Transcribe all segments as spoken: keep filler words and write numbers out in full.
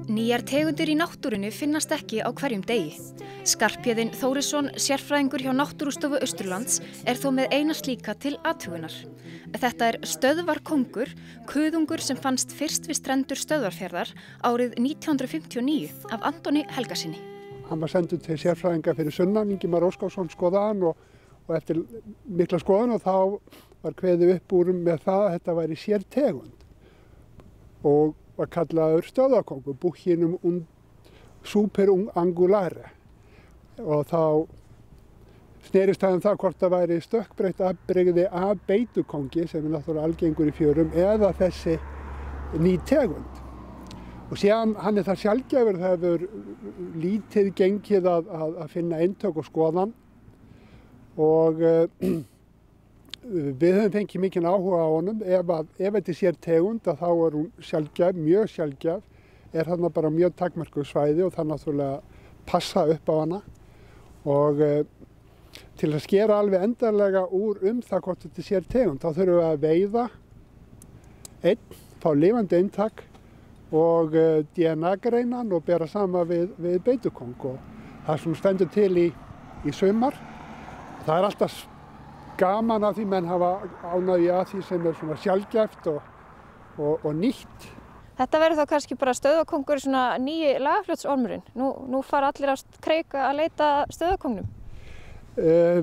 Nýjar tegundir í náttúrunni finnast ekki á hverjum degi. Skarphéðinn Þórisson, sérfræðingur hjá Náttúrustofu Austurlands, er þó með eina slíka til athugunar. Þetta er stöðvarkóngur, kuðungur sem fannst fyrst við strendur Stöðvarfjarðar árið nítján hundruð fimmtíu og níu af Antoni Helgasyni. Hann var sendur til sérfræðinga fyrir sunnan, Ingimar Óskarsson skoðaði hann og, og eftir mikla skoðun og þá var kveðið upp úr með það að þetta væri sértegund og var kallaður stöðvarkóngur, Buccinum superungulare, og þá snerist það um það hvort það væri stökkbreytt afbrigði af beitukóngi sem er náttúrulega algengur í fjörum eða þessi ný tegund. Og síðan hann er það sjaldgæfur, það hefur lítið gengið að, að, að finna eintök og skoðan og uh, við höfum fengið mikinn áhuga á honum. Ef, að, ef þetta er sér tegund að þá er hún sjaldgæf, mjög sjaldgæf, er þarna bara mjög takmörkuð svæði og það náttúrulega passa upp á hana. Og uh, til að skera alveg endanlega úr um það hvort þetta er sér tegund, þá þurfum við að veiða einn, fá lifandi eintak og uh, D N A-greinan og bera saman við, við beitukóng. Og það sem stendur til í, í sumar, það er alltaf gaman af því menn hafa ánægju að því sem er svona sjaldgæft og, og, og nýtt. Þetta verður þá kannski bara stöðvarkóngur, svona nýji Lagarfljótsormurinn. Nú, nú fara allir á kreik að leita stöðvarkóngnum. Uh,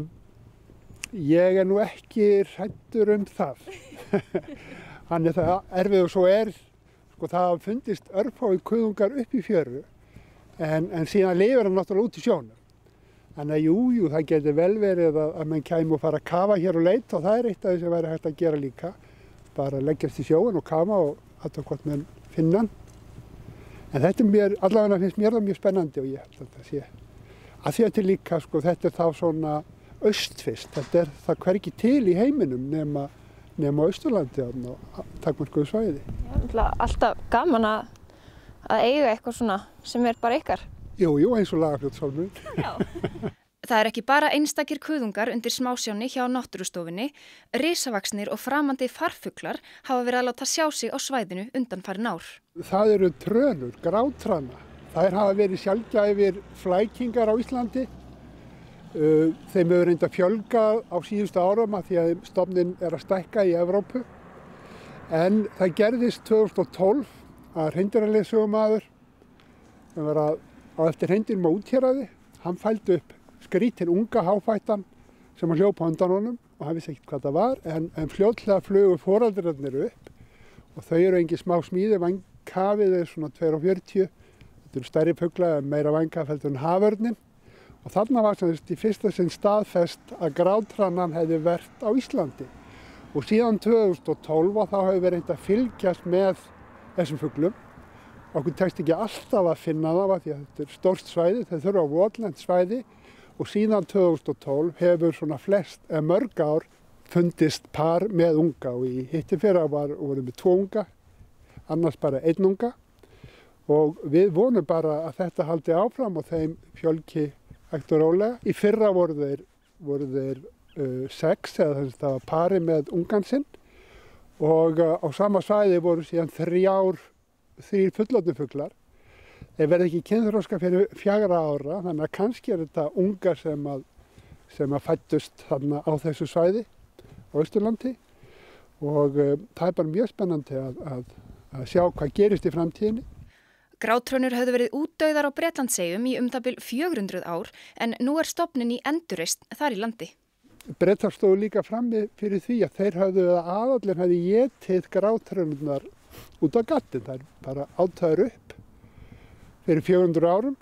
ég er nú ekki hræddur um það. Hann er það erfið og svo er, sko það hafa fundist örfáir kuðungar upp í fjöru en, en síðan lifir hann náttúrulega út í sjónum. Þannig að jú, jú, það getur vel verið að, að menn kæmu og fara að kafa hér og leita og það er eitt af því sem væri hægt að gera líka. Bara leggjast í sjóinn og kafa og aðtöku hvort menn finna hann. En þetta er mér, allavega finnst mér það mjög spennandi og ég held að þetta sé. Að því að þetta líka, sko, þetta er þá svona austfyrst. Þetta er það hvergi til í heiminum nema, nema Austurlandi og takmörkuðu svæði. Já, alltaf gaman að, að eiga eitthvað svona sem er bara ykkar. Jú, jú, eins og Lagarfljótsormurinn. Já. Það er ekki bara einstakir kuðungar undir smásjánni hjá Náttúrustofunni, risavaxnir og framandi farfuglar hafa verið að láta sjá sig á svæðinu undanfarin ár. Það eru trönur, grátrana. Þær hafa verið sjaldgæfir flækingar á Íslandi. Þeim hefur reyndar fjölgað á síðustu árum að því að stofninn er að stækka í Evrópu. En það gerðist tvö þúsund og tólf að hreindýraleiðsögumaður sem var að á eftir hreindýrum á úthéraði, hann fældi upp skrítinn unga háfættan sem hann hljóp á undan honum og hann vissi ekkert hvað það var, en, en fljótlega flugu foreldrarnir upp og þau eru engin smá smíði, vængkafið er svona tvö komma fjörutíu, þetta eru stærri fuglar en meira vængkaf heldur en haförninn og þarna var sem í fyrsta sinn staðfest að grátrannan hefði verið á Íslandi og síðan tvö þúsund og tólf og þá hefur verið reynt að fylgjast með þessum fuglum. Okkur tekst ekki alltaf að finna það því að þetta er stórt svæði, þau þurfa á votlent svæði og síðan tvö þúsund og tólf hefur svona flest, eða mörg ár, fundist par með unga og í hittifyrra var, voru með tvo unga, annars bara einn unga og við vonum bara að þetta haldi áfram og þeim fjölgi hægt og rólega. Í fyrra voru þeir, voru þeir uh, sex eða þess að það var pari með ungan sinn og uh, á sama svæði voru síðan þrjár þrír fullorðnu fuglar. Þeir verða ekki kynþroska fyrir fjögurra ára, þannig að kannski er þetta ungar sem að, sem að fæddust þarna á þessu svæði á Austurlandi og uh, það er bara mjög spennandi að, að, að sjá hvað gerist í framtíðinni. Grátrönur höfðu verið útdauðar á Bretlandseyjum í um það bil fjögur hundruð ár en nú er stofninn í endurreisn þar í landi. Bretar stóðu líka frammi fyrir því að þeir höfðu aðallinn hefði étið grátrönurnar út á gattin, það er bara átæður upp fyrir fjögur hundruð árum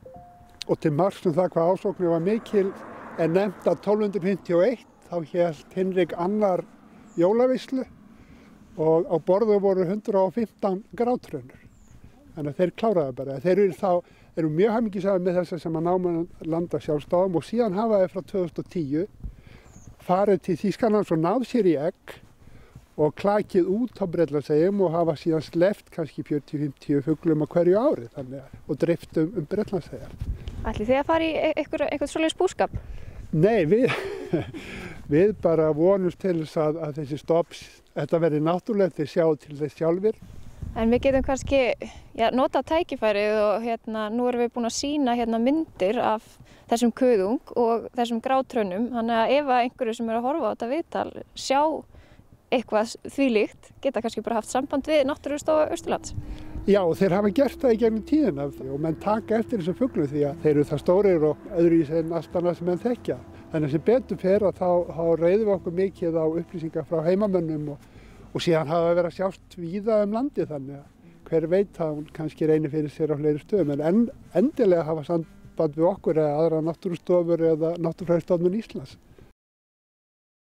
og til marks um það hvað ásóknin var mikil er nefnt að tólf hundruð fimmtíu og eitt þá hélt Hinrik annar jólaveislu og á borðu voru hundrað og fimmtán grátrönur. Þannig að þeir kláraði bara. Þeir eru, þá, eru mjög hamingjusamir með þess sem að náma landa sjálfstæðum og síðan hafa þeir frá tvö þúsund og tíu farið til Þýskalands og náð sér í egg og klakið út á Bretlandseyjum og hafa síðan sleppt kannski fjörutíu til fimmtíu fuglum á hverju ári þannig, og dreift um, um Bretlandseyjar. Ætlið þið að fara í eitthvað, eitthvað svoleiðis búskap? Nei, við, við bara vonumst til þess að, að þessi stofns, þetta verði náttúrulegt, þeir sjá til þess sjálfir En við getum kannski já, nota tækifærið og hérna, nú erum við búin að sýna hérna, myndir af þessum kuðung og þessum grátrönum. Þannig að ef einhverju sem er að horfa á þetta viðtal sjá eitthvað þvílíkt, geta kannski bara haft samband við Náttúrustofu Austurlands. Já, þeir hafa gert það í gegnum tíðina og menn taka eftir þessum fuglum því að þeir eru það stórir og öðruvísi en allt annað sem menn þekkja. Þannig að sem betur fer að þá, þá reiðum við okkur mikið á upplýsingar frá heimamönnum og, og síðan hafa verið að sjást víða um landið þannig að hver veit að hún kannski reynir fyrir sér á fleiri stöðum en, en endilega hafa samband við okkur eða aðra náttúrustofur eða Náttúrufræðistofnun Íslands.